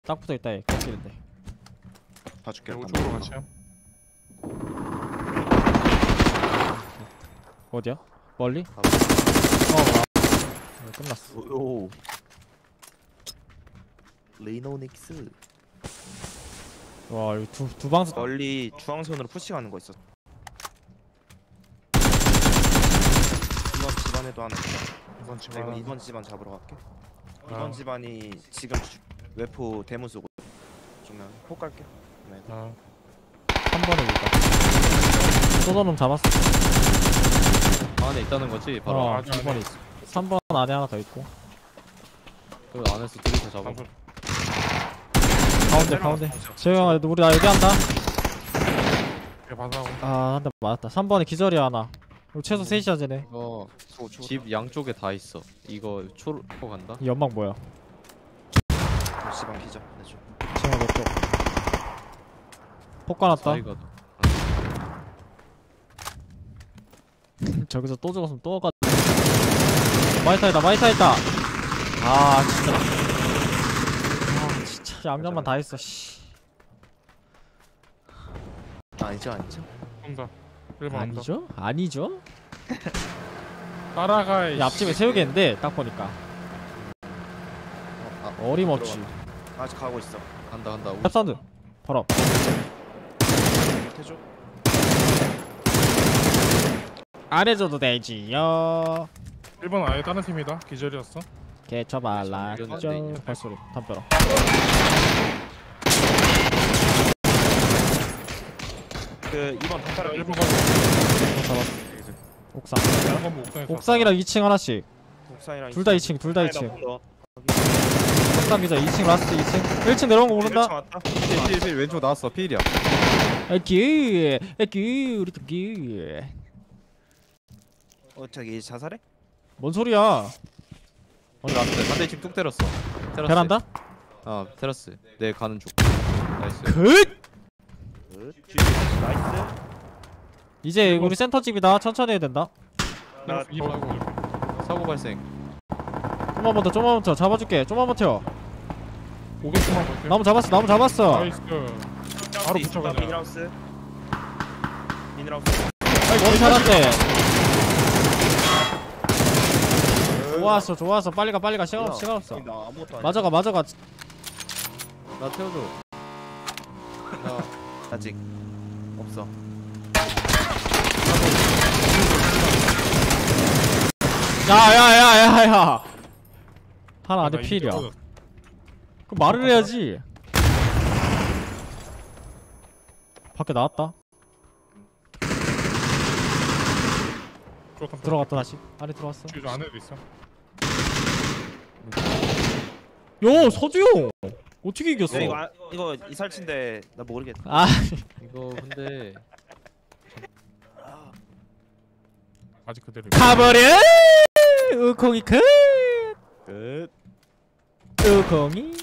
딱 붙어있다 얘 꺾이는데. 봐줄게. 우측으로 같이 함. 어디야? 멀리? 아, 끝났어. 오. 레이노닉스. 와 이거 두 방수. 멀리 중앙선으로 푸시가는 거 있어. 이번 집안에도 하나 있어. 이번 내가 집안. 이번 집안 잡으러 갈게. 아. 이번 집안이 지금 외포 대문 쏘고 좀만 폭 갈게. 네. 아, 3번에 있다. 쏘더놈 잡았어. 안에 있다는 거지? 바로 어, 아주 안에. 2번에 있어. 3번 안에 하나 더 있고. 그 안에서 둘이서 잡아. 방금. 가운데. 재영아, 우리 나 여기 한다. 예, 봐서. 아, 한 대 맞았다. 3번에 기절이 하나. 이거 최소 3시야 쟤네. 이거 소 집 양쪽에 다 있어. 이거 초로 간다. 이 연막 뭐야? 집안 기자. 내줘. 재영아 너 쪽. 폭 까놨다. 사이가 저기서 또 죽었으면 또 가. 마이타 있다. 아 진짜 양념만 다 했어. 씨. 아니죠. 온다. 1번 온다. 아니죠? 따라가. 이 앞집에 세우겠는데 딱 보니까 어림없지. 들어간다. 아직 가고 있어. 간다. 탭사운드 바로 해줘. 안 해줘도 되지요. 1번 아예 다른 팀이다. 기절이었어. 개쳐발라 이겼는데, 죠 이겼네. 발소리 담벼락. 그 이번 담벼락 1번 잡았어. 옥상. 1번 옥상에서. 옥상이랑 2층 하나씩. 옥상이랑 둘 다 2층. 둘 다 아니, 2층. 나폭 넣어. 옥상 기자 2층 라스트 2층. 1층 내려온 거 모른다. 일층 왔다. 필 왼쪽 나왔어. 필이야. 애기 우리 토끼. 저기 자살해? 뭔 소리야? 어디 나한테 반대 집 때렸어. 테라스. 베란다? 테라스. 내 가는 쪽. 나이스. 굿! 나이스. 이제 우리 센터 집이다. 천천히 해야 된다. 나 사고 발생. 좀만 버텨. 잡아줄게. 좀만 버텨. 500초만 볼게. 나무 잡았어. 나이스. 바로 붙여가자. 미니라우스. 머리 살았대. 좋았어. 빨리 가. 시간 없어. 나 아무것도 안 맞아가. 나 태워줘. 나 아직 없어. 야. 하나 안에 나 필이야. 이제 그럼 말을 해야지. 밖에 나왔다. 들어갔다 다시. 안에 들어왔어. 저 안에도 있어. 요 서주용. 어떻게 이겼어? 야, 이거 이살친데 나 모르겠다. 아 이거 근데 아직 그대로. 가버려. 우콩이 끝. 끝. 우콩이